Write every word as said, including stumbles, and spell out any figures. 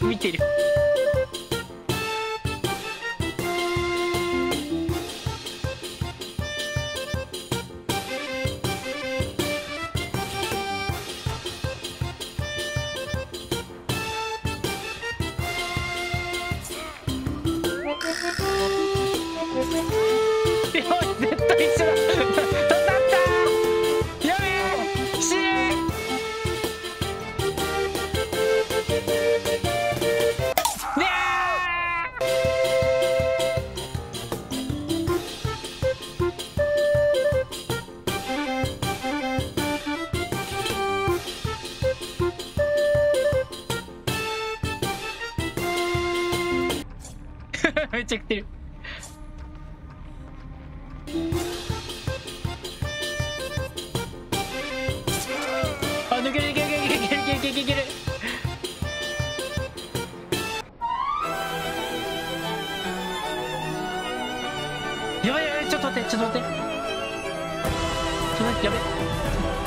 見てる。絶対一緒だ。当たった。やべえ、死ね。ねめっちゃ来てる。あ、抜けるいけるいけるいけるいけるいけるいけるいける。やばいやばい、ちょっと待ってちょっと待ってちょっと待って、やべ。